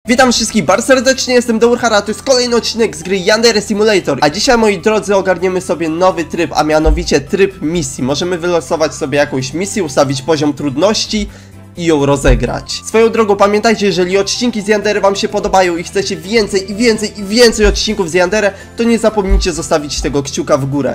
Witam wszystkich bardzo serdecznie, jestem Deurhara, a to jest kolejny odcinek z gry Yandere Simulator. A dzisiaj, moi drodzy, ogarniemy sobie nowy tryb, a mianowicie tryb misji. Możemy wylosować sobie jakąś misję, ustawić poziom trudności i ją rozegrać. Swoją drogą pamiętajcie, jeżeli odcinki z Yandere wam się podobają i chcecie więcej odcinków z Yandere, to nie zapomnijcie zostawić tego kciuka w górę.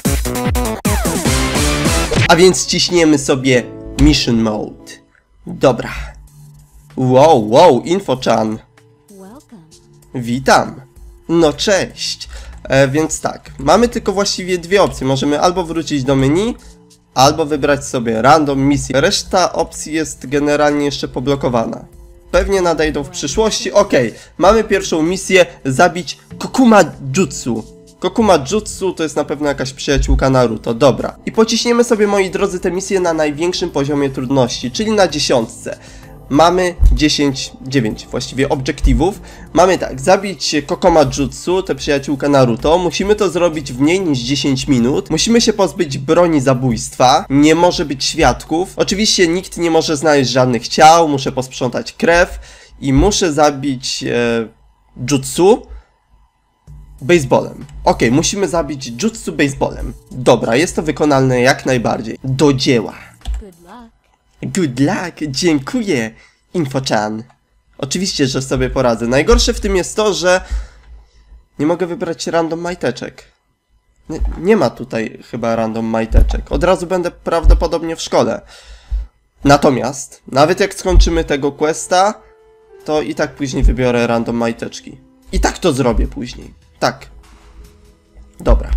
A więc ciśniemy sobie Mission Mode. Dobra. Wow, Infochan. Witam. No cześć. Więc tak, mamy tylko właściwie dwie opcje. Możemy albo wrócić do menu, albo wybrać sobie random misję. Reszta opcji jest generalnie jeszcze poblokowana. Pewnie nadejdą w przyszłości. Okej, mamy pierwszą misję, zabić Kokuma Jutsu. Kokuma Jutsu to jest na pewno jakaś przyjaciółka Naruto, dobra. I pociśniemy sobie, moi drodzy, tę misję na największym poziomie trudności, czyli na 10. Mamy 9 właściwie obiektywów. Mamy tak, zabić Kokuma Jutsu, tę przyjaciółkę Naruto. Musimy to zrobić w mniej niż 10 minut. Musimy się pozbyć broni zabójstwa. Nie może być świadków. Oczywiście nikt nie może znaleźć żadnych ciał. Muszę posprzątać krew. I muszę zabić Jutsu baseballem. Okej, musimy zabić Jutsu baseballem. Dobra, jest to wykonalne jak najbardziej. Do dzieła. Good luck, dziękuję, Infochan. Oczywiście, że sobie poradzę. Najgorsze w tym jest to, że nie mogę wybrać random majteczek. Nie ma tutaj chyba random majteczek. Od razu będę prawdopodobnie w szkole. Natomiast, nawet jak skończymy tego questa, to i tak później wybiorę random majteczki. I tak to zrobię później. Tak. Dobra.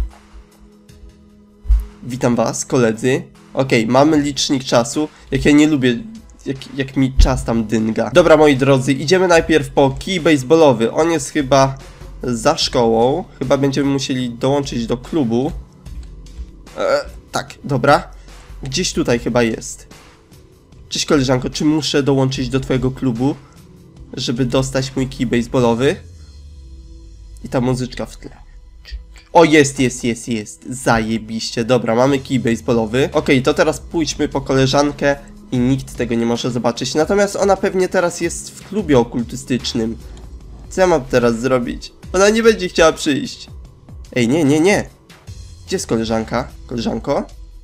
Witam was, koledzy. Okej, mamy licznik czasu. Jak ja nie lubię, jak mi czas tam dynga. Dobra, moi drodzy, idziemy najpierw po kij baseballowy. On jest chyba za szkołą. Chyba będziemy musieli dołączyć do klubu. Tak, dobra. Gdzieś tutaj chyba jest. Cześć, koleżanko, czy muszę dołączyć do twojego klubu, żeby dostać mój kij baseballowy? I ta muzyczka w tle. O, jest. Zajebiście. Dobra, mamy kij baseballowy. Okej, to teraz pójdźmy po koleżankę i nikt tego nie może zobaczyć. Natomiast ona pewnie teraz jest w klubie okultystycznym. Co ja mam teraz zrobić? Ona nie będzie chciała przyjść. Ej, nie. Gdzie jest koleżanka? Koleżanko?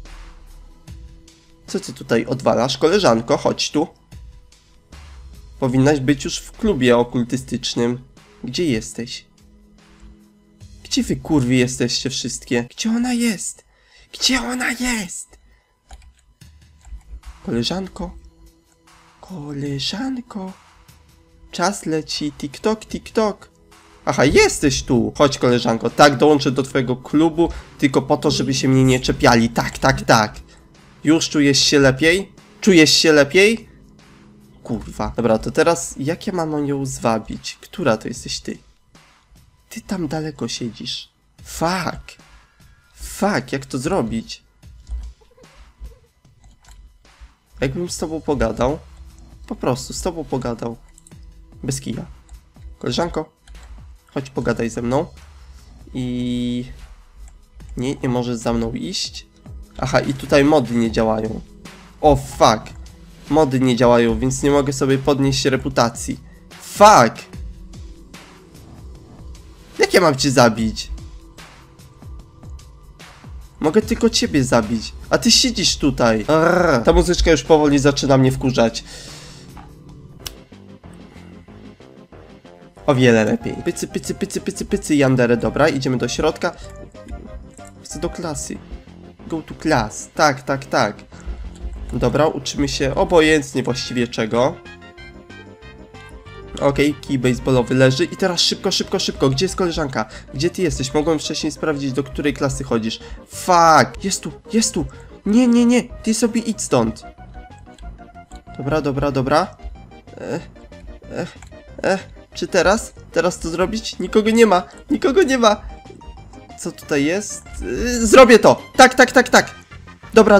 Co ty tutaj odwalasz? Koleżanko, chodź tu. Powinnaś być już w klubie okultystycznym. Gdzie jesteś? Gdzie wy, kurwi, jesteście wszystkie? Gdzie ona jest? Gdzie ona jest? Koleżanko? Koleżanko? Czas leci. TikTok. Aha, jesteś tu. Chodź, koleżanko. Tak, dołączę do twojego klubu, tylko po to, żeby się mnie nie czepiali. Tak. Już czujesz się lepiej? Czujesz się lepiej? Kurwa. Dobra, to teraz jak ja mam ją zwabić? Która to jesteś ty? Ty tam daleko siedzisz. Fuck, jak to zrobić? Jakbym z tobą pogadał. Po prostu z tobą pogadał. Bez kija. Koleżanko, chodź pogadaj ze mną. I... Nie możesz za mną iść. Aha, i tutaj mody nie działają. O, fuck. Mody nie działają, więc nie mogę sobie podnieść reputacji. Fuck! Jak ja mam cię zabić? Mogę tylko ciebie zabić. A ty siedzisz tutaj. Ta muzyczka już powoli zaczyna mnie wkurzać. O wiele lepiej. Pycy, Yandere. Dobra, idziemy do środka. Chcę do klasy. Go to class. Tak. Dobra, uczymy się obojętnie właściwie czego. Okej, kij baseballowy leży i teraz szybko. Gdzie jest koleżanka? Gdzie ty jesteś? Mogłem wcześniej sprawdzić, do której klasy chodzisz. Fuck! Jest tu! Nie! Ty sobie idź stąd. Dobra. Czy teraz? Teraz to zrobić? Nikogo nie ma! Co tutaj jest? Zrobię to! Tak! Dobra.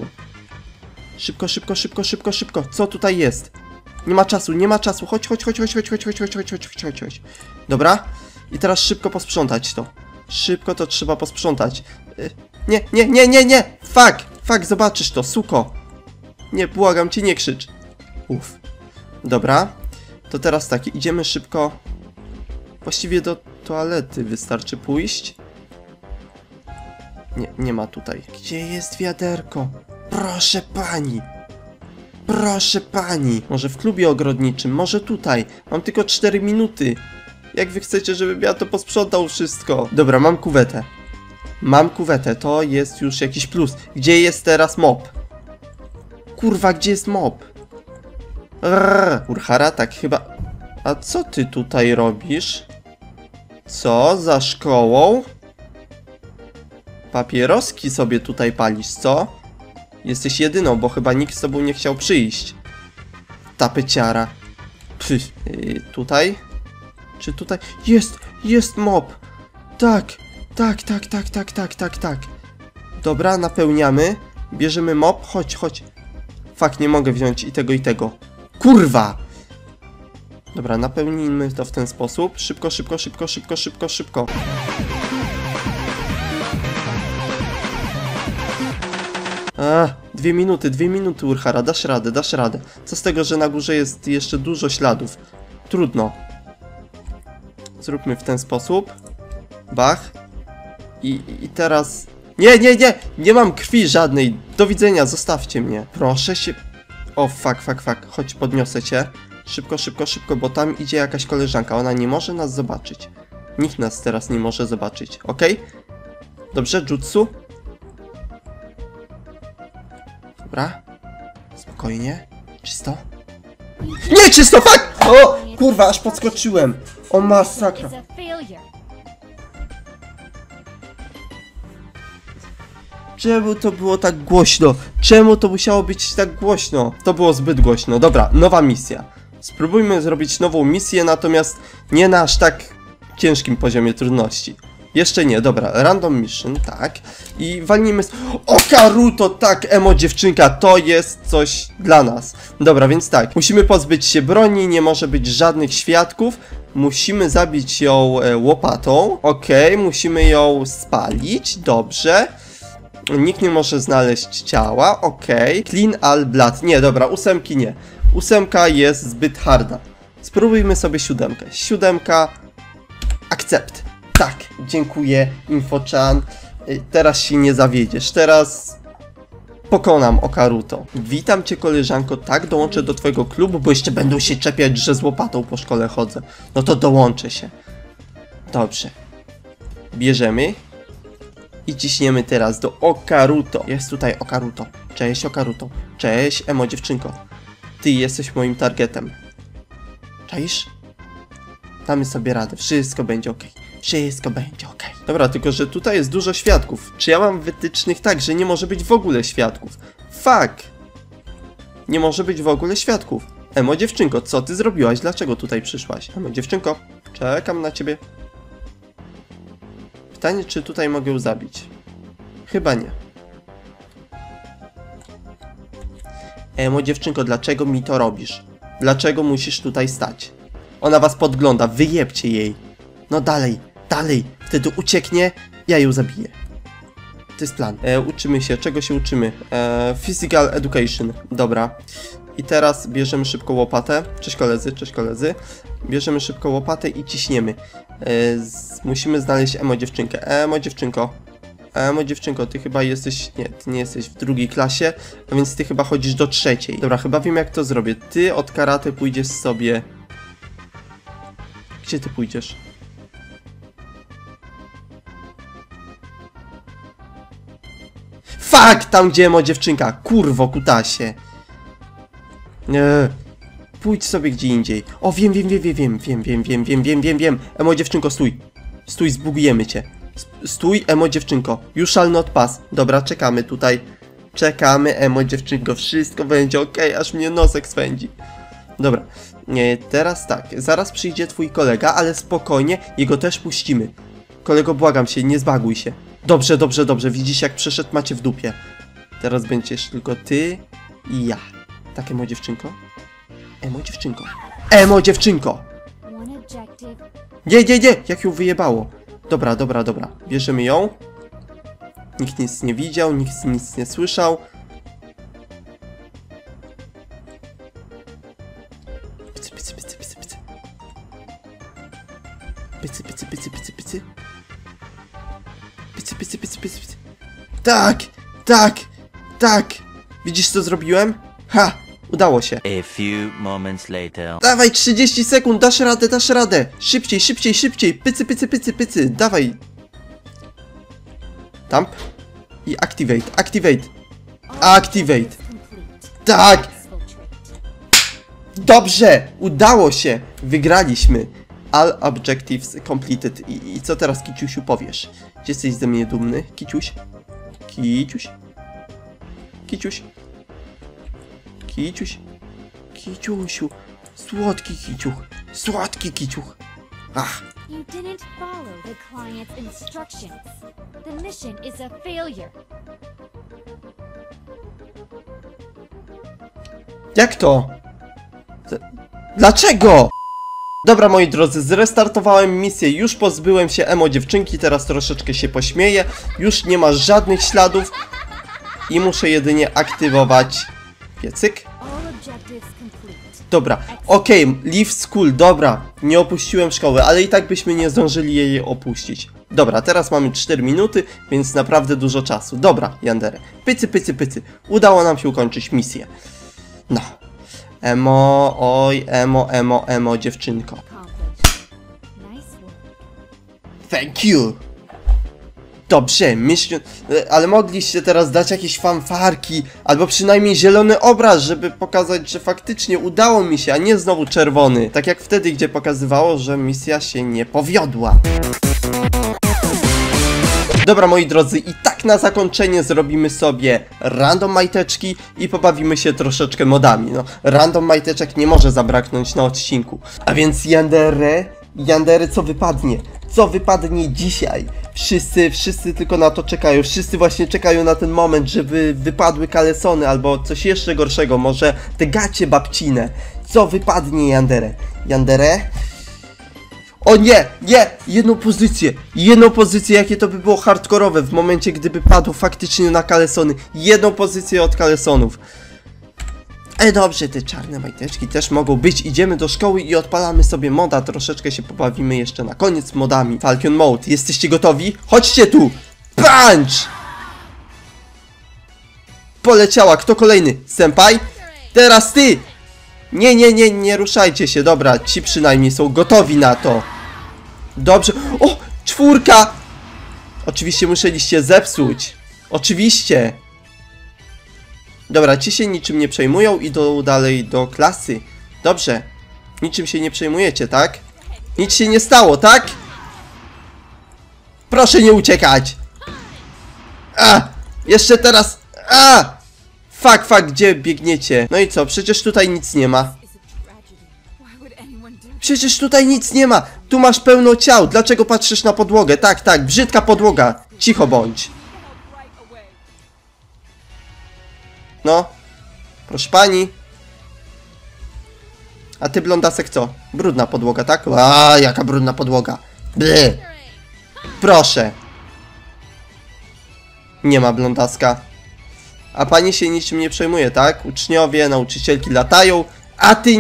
Szybko. Co tutaj jest? Nie ma czasu. Chodź. Dobra. I teraz szybko posprzątać to. Szybko to trzeba posprzątać. Nie. Fuck, zobaczysz to, suko. Nie, błagam cię, nie krzycz. Dobra. To teraz tak, idziemy szybko. Właściwie do toalety wystarczy pójść. Nie, nie ma tutaj. Gdzie jest wiaderko? Proszę pani! Proszę pani! Może w klubie ogrodniczym, może tutaj. Mam tylko 4 minuty. Jak wy chcecie, żebym ja to posprzątał wszystko? Dobra, mam kuwetę. Mam kuwetę, to jest już jakiś plus. Gdzie jest teraz mop? Kurwa, gdzie jest mop? Urhara, tak chyba... A co ty tutaj robisz? Co? Za szkołą? Papieroski sobie tutaj palisz, co? Jesteś jedyną, bo chyba nikt z tobą nie chciał przyjść. Tapeciara. Tutaj? Czy tutaj? Jest mop! Tak! Tak. Dobra, napełniamy. Bierzemy mop, chodź. Fak, nie mogę wziąć i tego. Kurwa! Dobra, napełnijmy to w ten sposób. Szybko. 2 minuty, Urhara, dasz radę. Co z tego, że na górze jest jeszcze dużo śladów? Trudno. Zróbmy w ten sposób. Bach. I teraz... Nie mam krwi żadnej. Do widzenia, zostawcie mnie. Proszę się... O, fuck. Chodź, podniosę cię. Szybko, bo tam idzie jakaś koleżanka. Ona nie może nas zobaczyć. Nikt nas teraz nie może zobaczyć, ok? Dobrze, jutsu. Dobra. Spokojnie. Czysto. Nie, czysto, fuck! O, kurwa, aż podskoczyłem. O, masakra. Czemu to było tak głośno? Czemu to musiało być tak głośno? To było zbyt głośno. Dobra, nowa misja. Spróbujmy zrobić nową misję, natomiast nie na aż tak ciężkim poziomie trudności. Jeszcze nie, dobra, random mission, tak. I walnijmy... O, Karuto, tak, emo dziewczynka, to jest coś dla nas. Dobra, więc tak, musimy pozbyć się broni, nie może być żadnych świadków. Musimy zabić ją łopatą, okej, musimy ją spalić, dobrze. Nikt nie może znaleźć ciała, okej. Clean all blood, nie, dobra, 8 nie. 8 jest zbyt harda. Spróbujmy sobie 7. 7, akcept. Tak, dziękuję, Infochan. Teraz się nie zawiedziesz, teraz pokonam Okaruto. Witam cię, koleżanko, tak, dołączę do twojego klubu, bo jeszcze będą się czepiać, że z łopatą po szkole chodzę. No to dołączę się. Dobrze. Bierzemy i ciśniemy teraz do Okaruto. Jest tutaj Okaruto. Cześć, Okaruto. Cześć, emo dziewczynko. Ty jesteś moim targetem. Czaisz? Damy sobie radę, wszystko będzie ok. Wszystko będzie ok. Dobra, tylko że tutaj jest dużo świadków. Czy ja mam wytycznych tak, że nie może być w ogóle świadków? Fuck! Nie może być w ogóle świadków. Emo dziewczynko, co ty zrobiłaś? Dlaczego tutaj przyszłaś? Emo dziewczynko, czekam na ciebie. Pytanie, czy tutaj mogę ją zabić? Chyba nie. Emo dziewczynko, dlaczego mi to robisz? Dlaczego musisz tutaj stać? Ona was podgląda, wyjebcie jej. No dalej. Wtedy ucieknie, ja ją zabiję. To jest plan. Uczymy się, czego się uczymy? Physical education, dobra. I teraz bierzemy szybko łopatę. Cześć koledzy. Bierzemy szybko łopatę i ciśniemy. Musimy znaleźć emo dziewczynkę. Emo dziewczynko, ty chyba jesteś... Nie, ty nie jesteś w 2. klasie, a więc ty chyba chodzisz do 3. Dobra, chyba wiem jak to zrobię. Ty od karate pójdziesz sobie... Gdzie ty pójdziesz? Fuck! Tam gdzie emo dziewczynka! Kurwo, kutasie! Pójdź sobie gdzie indziej. O, wiem. Emo dziewczynko, stój. Stój, zbugujemy cię. Stój, emo dziewczynko. You shall not pass. Dobra, czekamy tutaj. Czekamy, emo dziewczynko. Wszystko będzie ok, aż mnie nosek swędzi. Dobra. Teraz tak. Zaraz przyjdzie twój kolega, ale spokojnie. Jego też puścimy. Kolego, błagam się, nie zbaguj się. Dobrze. Widzisz, jak przeszedł, macie w dupie. Teraz będziesz tylko ty i ja. Tak, emo dziewczynko? Emo dziewczynko! Nie! Jak ją wyjebało. Dobra. Bierzemy ją. Nikt nic nie widział, nikt nic nie słyszał. Pycy, pycy, pycy, pycy, pycy. Pycy, pycy, pycy, pycy, pycy. Tak! Tak! Tak! Widzisz, co zrobiłem? Ha! Udało się. A few moments later. Dawaj, 30 sekund, dasz radę, dasz radę. Szybciej, szybciej, szybciej. Pycy, pycy, pycy, pycy. Dawaj. Dump. I activate, activate. Activate. Tak! Dobrze! Udało się! Wygraliśmy. All objectives completed. I co teraz, Kiciusiu, powiesz? Czy jesteś ze mnie dumny, Kiciuś? Kiciuś? Kiciuś? Kiciuś? Kiciusiu. Słodki kiciuch. Słodki kiciuch. Ach. You didn't follow the client's instructions. The mission is a failure. Jak to? Dlaczego? Dobra, moi drodzy, zrestartowałem misję, już pozbyłem się emo dziewczynki, teraz troszeczkę się pośmieję. Już nie ma żadnych śladów i muszę jedynie aktywować piecyk. All objectives complete. Dobra, okej, leave school, dobra, nie opuściłem szkoły, ale i tak byśmy nie zdążyli jej opuścić. Dobra, teraz mamy 4 minuty, więc naprawdę dużo czasu. Dobra, Yandere, pycy, pycy, pycy, udało nam się ukończyć misję. No, emo, oj, emo, dziewczynko. Accomplished. Nice work. Thank you! Dobrze, mission... Ale mogliście teraz dać jakieś fanfarki, albo przynajmniej zielony obraz, żeby pokazać, że faktycznie udało mi się, a nie znowu czerwony. Tak jak wtedy, gdzie pokazywało, że misja się nie powiodła. Dobra, moi drodzy, i tak na zakończenie zrobimy sobie random majteczki i pobawimy się troszeczkę modami. No, random majteczek nie może zabraknąć na odcinku. A więc Yandere, co wypadnie? Co wypadnie dzisiaj? Wszyscy tylko na to czekają. Wszyscy właśnie czekają na ten moment, żeby wypadły kalesony albo coś jeszcze gorszego. Może te gacie babcine. Co wypadnie, Yandere? O nie, nie! Jedną pozycję, jakie to by było hardkorowe w momencie, gdyby padł faktycznie na kalesony. Jedną pozycję od kalesonów. Dobrze, te czarne majteczki też mogą być. Idziemy do szkoły i odpalamy sobie moda. Troszeczkę się pobawimy jeszcze na koniec modami. Falcon Mode, jesteście gotowi? Chodźcie tu! Punch! Poleciała, kto kolejny? Senpai? Teraz ty! Nie ruszajcie się, dobra, ci przynajmniej są gotowi na to. Dobrze, o, 4! Oczywiście musieliście zepsuć. Oczywiście. Dobra, ci się niczym nie przejmują, idą dalej do klasy. Dobrze, niczym się nie przejmujecie, tak? Nic się nie stało, tak? Proszę nie uciekać. Jeszcze teraz. Fuck, gdzie biegniecie? No i co, przecież tutaj nic nie ma. Przecież tutaj nic nie ma. Tu masz pełno ciał. Dlaczego patrzysz na podłogę? Tak, brzydka podłoga. Cicho bądź. No. Proszę pani. A ty, blondasek, co? Brudna podłoga, tak? Jaka brudna podłoga. Ble. Proszę. Nie ma blondaska. A pani się niczym nie przejmuje, tak? Uczniowie, nauczycielki latają, a ty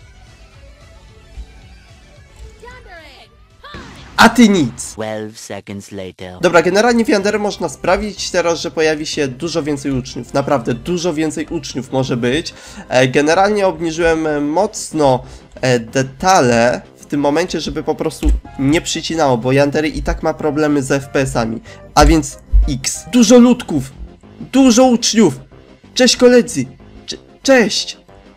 nic. 12 seconds later. Dobra, generalnie w Yandere można sprawić teraz, że pojawi się dużo więcej uczniów. Naprawdę, dużo więcej uczniów może być. Generalnie obniżyłem mocno detale w tym momencie, żeby po prostu nie przycinało, bo Yandere i tak ma problemy z FPS-ami. A więc X. Dużo ludków. Dużo uczniów. Cześć, koledzy. Cześć.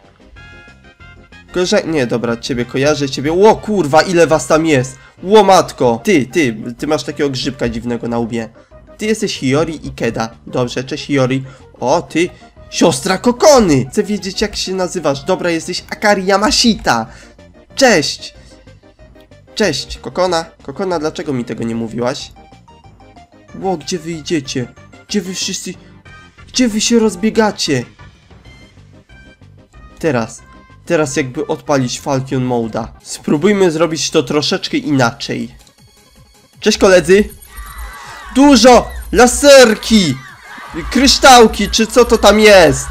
Nie, dobra, ciebie kojarzę, ciebie. Ło, kurwa, ile was tam jest. Ło, matko. Ty masz takiego grzybka dziwnego na łbie. Ty jesteś Hiyori Ikeda. Dobrze, cześć, Hiyori. O, ty, siostra Kokony. Chcę wiedzieć, jak się nazywasz. Dobra, jesteś Akari Yamashita. Cześć. Cześć, Kokona. Kokona, dlaczego mi tego nie mówiłaś? Ło, gdzie wy idziecie? Gdzie wy wszyscy... Gdzie wy się rozbiegacie? Teraz jakby odpalić Falcon Mode'a. Spróbujmy zrobić to troszeczkę inaczej. Cześć, koledzy! Dużo! Laserki! Kryształki, czy co to tam jest?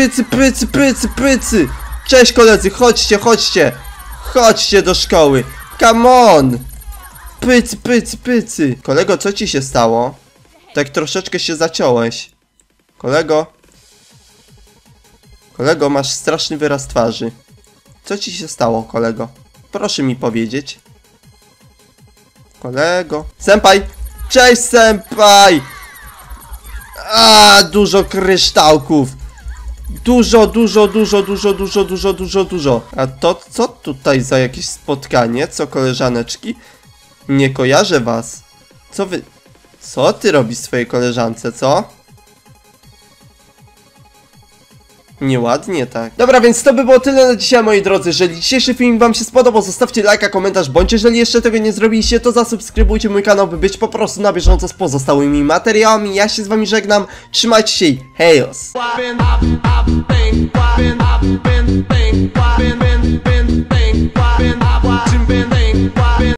Pycy! Cześć, koledzy, chodźcie! Chodźcie do szkoły! Come on! Pycy, pycy, pycy. Kolego, co ci się stało? Tak troszeczkę się zaciąłeś. Kolego? Kolego, masz straszny wyraz twarzy. Co ci się stało, kolego? Proszę mi powiedzieć. Kolego? Senpai! Cześć, senpai! Dużo kryształków! Dużo. A to co tutaj za jakieś spotkanie? Co, koleżaneczki? Nie kojarzę was. Co wy... Co ty robisz swojej koleżance, co? Nieładnie tak. Dobra, więc to by było tyle na dzisiaj, moi drodzy. Jeżeli dzisiejszy film wam się spodobał, zostawcie lajka, komentarz, bądź jeżeli jeszcze tego nie zrobiliście, to zasubskrybujcie mój kanał, by być po prostu na bieżąco z pozostałymi materiałami. Ja się z wami żegnam, trzymajcie się i hejos! Been